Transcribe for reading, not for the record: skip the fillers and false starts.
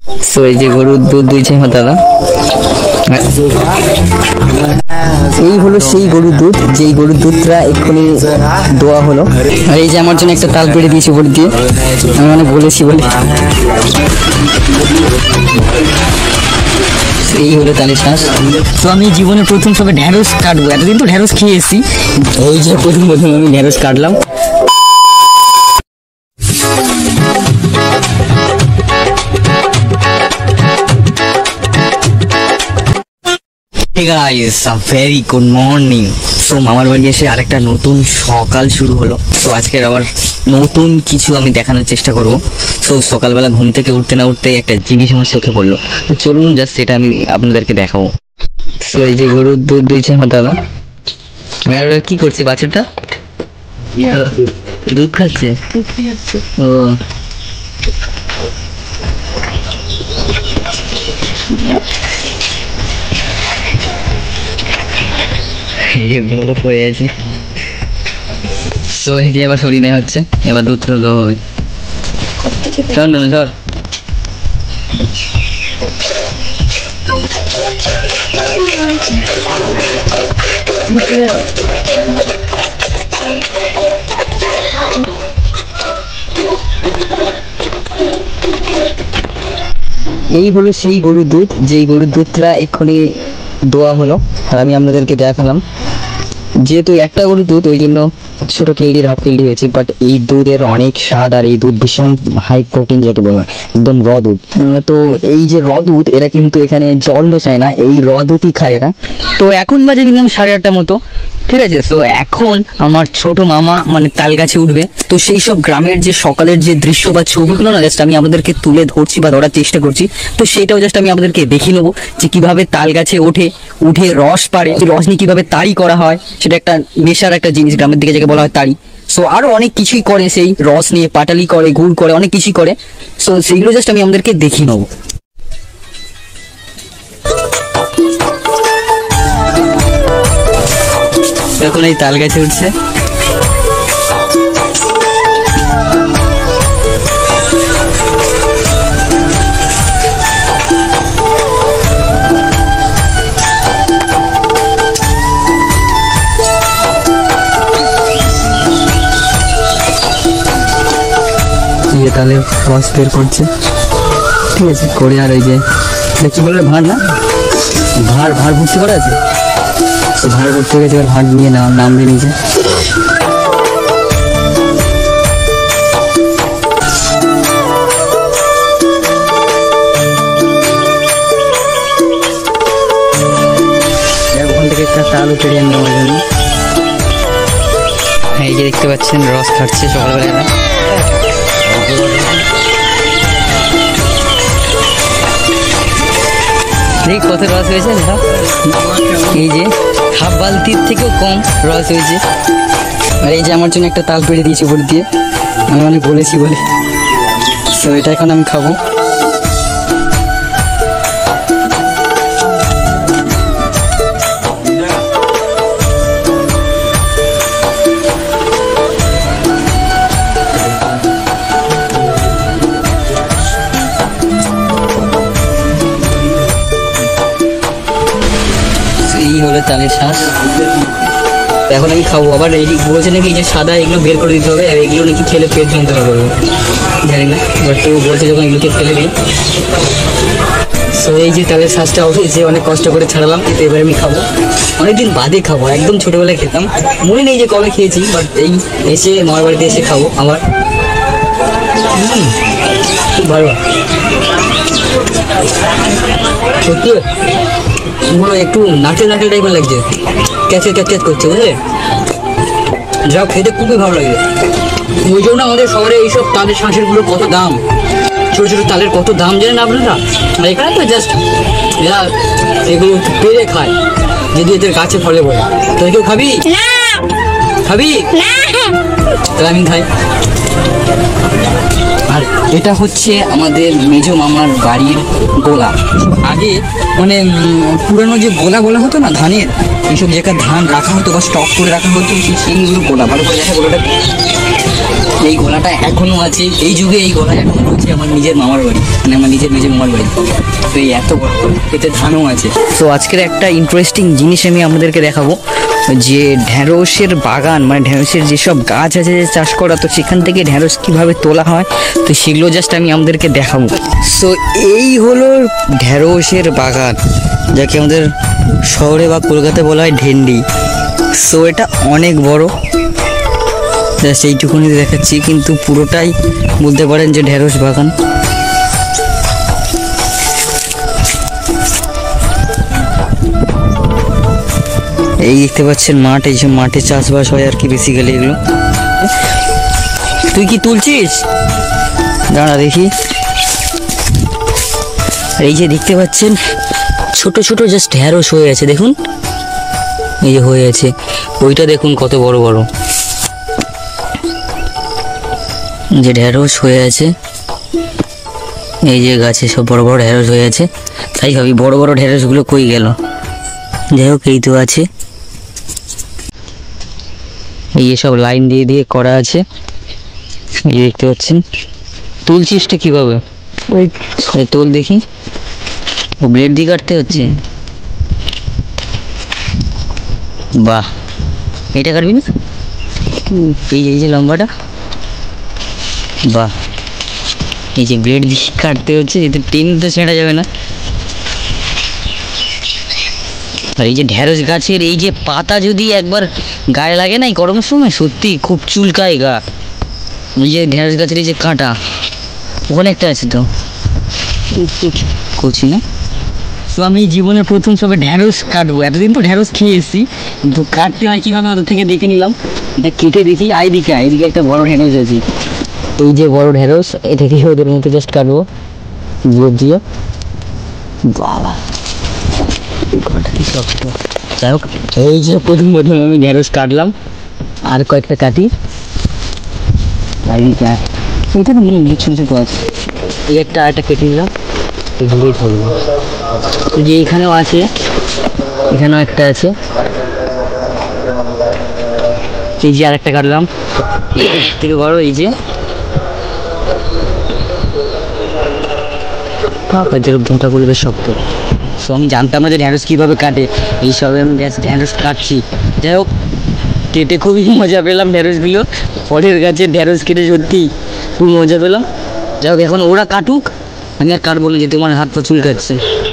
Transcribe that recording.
তো এই যে গরুর দুধ দুইছে আমার দাদা, এই হলো সেই গরুর দুধ, যেই গরুর দুধটা এক্ষুনি দোয়া হলো। আর এই যে আমার জন্য একটা তাল পেড়ে দিয়েছি উপর দিয়ে, আমি মানে বলেছি বলে। এই হলো তালের শ্বাস। তো আমি জীবনে প্রথম সবে ঢ্যাঁড়স কাটবো, এতদিন তো ঢ্যাঁড়স খেয়ে এসেছি, এই যে প্রথম আমি ঢ্যাঁড়স কাটলাম। Hey guys, a very good morning. So মামার বাড়ি এসে আরেকটা নতুন সকাল শুরু হলো। তো আজকের আবার নতুন কিছু আমি দেখানোর চেষ্টা করব। তো সকালবেলা ঘুম থেকে উঠতে না উঠতে একটা জিনিস আমার চোখে পড়লো, তো চলুন জাস্ট সেটা আমি আপনাদেরকে দেখাবো। তো এই যে গরুর দুধ দিয়েছে আমার দাদা, কি করছে বাচ্চাটা? দুধ খাচ্ছে। ও এগুলো পড়ে আছে। তো এটি এবার সরিয়ে নেওয়া হচ্ছে, এবার দুধটা দেওয়া হবে। চল না চল। এই হলো সেই গরুর দুধ, যেই গরুর দুধটা এক্ষুনি দোয়া হলো। আর আমি আপনাদেরকে দেখালাম, যেহেতু একটা গরুর দুধ ওই জন্য ছোট কেলির হাফ কেলি হয়েছে, বাট এই দুধের অনেক স্বাদ, আর এই দুধ ভীষণ হাই প্রোটিন যেটা বলা হয়, একদম র দুধ। তো এই যে র দুধ, এরা কিন্তু এখানে জল চায় না, এই র দুধই খায় এরা। তো এখন বাজে কিন্তু 8:30 মতো, ঠিক আছে। তো এখন আমার ছোট মামা মানে তাল গাছে উঠবে। তো সেই সব গ্রামের যে সকালের যে দৃশ্য বা ছবিগুলো না জাস্ট আমি আপনাদেরকে তুলে ধরছি বা ধরার চেষ্টা করছি। তো সেটাও জাস্ট আমি আপনাদেরকে দেখিয়ে নেবো যে কিভাবে তাল গাছে উঠে রস পাড়ে, রস নিয়ে কিভাবে তাড়ি করা হয়, সেটা একটা নেশার একটা জিনিস গ্রামের দিকে যাকে বলা হয় তাড়ি। সো আরো অনেক কিছুই করে, সেই রস নিয়ে পাটালি করে, গুড় করে, অনেক কিছুই করে। সো সেইগুলো জাস্ট আমি আপনাদেরকে দেখিয়ে নেবো। এখন এই তাল গাছে উঠছে। তাহলে রস বের করছে, ঠিক আছে করে। আর এই যে কি বলে ভাঁড়, না ভাঁড় ভর্তি করা আছে, ভাঁড় ভর্তি গেছে, এবার ভাঁড় নিয়ে নামবে নিচে। ওখান থেকে একটা তাল পেরিয়ে নেওয়ার জন্য এই যে দেখতে পাচ্ছেন রস খাচ্ছে সকালবেলা। দেখ কত রস হয়েছে, এই যে হাফ বালতির থেকেও কম রস হয়েছে। আর এই যে আমার জন্য একটা তাল পেড়ে দিয়েছি উপর দিয়ে, আমি অনেক বলেছি বলে। তো এটা এখন আমি খাবো। এই হলো তালের শ্বাস, এখন আমি খাবো। আবার এই বলছে নাকি এই যে সাদা এগুলো বের করে দিতে হবে, আর এগুলো নাকি খেলে পেট যন্ত্রণা করবে, জানি না, বাট তো বলছে যখন এগুলোকে ফেলে দিই। তো এই যে তালের শ্বাসটা উঠেছে, অনেক কষ্ট করে ছাড়ালাম, তো এবার আমি খাবো। অনেকদিন বাদে খাবো, একদম ছোটবেলায় খেতাম, মনে নেই যে কবে খেয়েছি, বাট এই এসে মামার বাড়িতে এসে খাবো আবার। খুব ভালো সত্যি, পুরো একটু নারকেল টাইপের লাগছে, ক্যাচ করছে, বুঝলে? যা খেতে খুবই ভালো লাগে। ওই জন্য আমাদের শহরে এইসব তালের শাঁসেরগুলো কত দাম, ছোটো ছোটো তালের কত দাম জানেন আপনারা? আর এখানে তো জাস্ট এরা এগুলো পেরে খায়, যদি এদের গাছে ফলে বলে। তুই কেউ খাবি? তাহলে আমি খাই। আর এটা হচ্ছে আমাদের মেজো মামার বাড়ির গোলা। আগে মানে পুরানো যে গোলা বলা হতো না ধানের, এইসব জায়গায় ধান রাখা হতো বা স্টক করে রাখা হতো, সেইগুলো গোলা। ভালো করে দেখা গোলাটা এই গলাটা এখনো আছে, এই যুগে এই গলা এখনো রয়েছে আমার নিজের মামার বাড়ি, মানে আমার নিজের মামার বাড়ি। তো এই এত বড় গলা, এতে ধানও আছে। তো আজকের একটা ইন্টারেস্টিং জিনিস আমি আপনাদেরকে দেখাবো, যে ঢ্যাঁড়সের বাগান, মানে ঢ্যাঁড়সের যেসব গাছ আছে যে চাষ করা, তো সেখান থেকে ঢ্যাঁড়স কীভাবে তোলা হয়, তো সেগুলো জাস্ট আমি আমাদেরকে দেখাবো। সো এই হলো ঢ্যাঁড়সের বাগান, যাকে আমাদের শহরে বা কলকাতায় বলা হয় ঢেন্ডি। সো এটা অনেক বড়, জাস্ট এইটুকুনি দেখাচ্ছি, কিন্তু পুরোটাই বলতে পারেন যে ঢ্যাঁড়স বাগান। এই দেখতে পাচ্ছেন মাঠ, এই সব মাঠে চাষবাস হয় আর কি বেসিক্যালি এগুলো। তুই কি তুলছিস? দাঁড়া দেখি। এই যে দেখতে পাচ্ছেন ছোট ছোট জাস্ট ঢ্যাঁড়স হয়ে আছে, দেখুন এই যে হয়ে আছে। ওইটা দেখুন কত বড় বড় যে ঢ্যাঁড়স হয়ে আছে, এই যে গাছে সব বড় বড় ঢ্যাঁড়স হয়ে আছে। তাই ভাবি বড় বড় ঢ্যাঁড়সগুলো কই গেল। যাই হোক, এই তো আছে, এই সব লাইন দিয়ে দিয়ে করা আছে, এই দেখতে পাচ্ছেন। তুলছিসটা কীভাবে? ওই তোল দেখি। ও ব্লেড দিয়ে কাটতে হচ্ছে, বাহ। এটা কাটবি না? এই যে লম্বাটা, বাহ। এই যে ব্লেড দিয়ে কাটতে হচ্ছে, এতে টেন তো ছেঁড়া যাবে না। আর এই যে ঢ্যাঁড়স গাছের এই যে পাতা যদি একবার গায়ে লাগে না এই গরমের সময়, সত্যি খুব চুলকায় গা। এই যে ঢ্যাঁড়স গাছের এই যে কাঁটা, ওখানে একটা আছে তো করছি না। তো আমি জীবনের প্রথম সবে ঢ্যাঁড়স কাটবো, এতদিন তো ঢ্যাঁড়স খেয়ে এসেছি, কিন্তু কাটতে হয় কীভাবে ওদের থেকে দেখে নিলাম। এটা কেটে দেখি, এইদিকে একটা বড় ঢ্যাঁড়স আছে, এই যে বড় ঢ্যাঁড়স, এটা দিয়ে ওদের মধ্যে জাস্ট কাটবো দিয়ে। বাবা, যাই হোক, এই যে প্রথম আমি ঢ্যাঁড়স কাটলাম, আর কয়েকটা কাটি। এটা না মনে হয় ছোটো ছোটো আছে, এই একটা আরেকটা কেটে নিলাম, এগুলোই ধরবো। তো যে এখানেও আছে, এখানেও একটা আছে, এই যে আরেকটা কাটলাম থেকে বড়, এই যে যেরকমটা পরিবেশ শক্ত। সো আমি জানতাম না যে ঢ্যাঁড়স কীভাবে কাটে, এইসবে আমি ঢ্যাঁড়স কাটছি। যাই হোক, কেটে খুবই মজা পেলাম ঢ্যাঁড়সগুলো, ফলের গাছে ঢ্যাঁড়স কেটে সত্যি খুব মজা পেলাম। যাই হোক, এখন ওরা কাটুক, আমি আর কাটবো না, যে তোমার হাত পা চুলকাচ্ছে।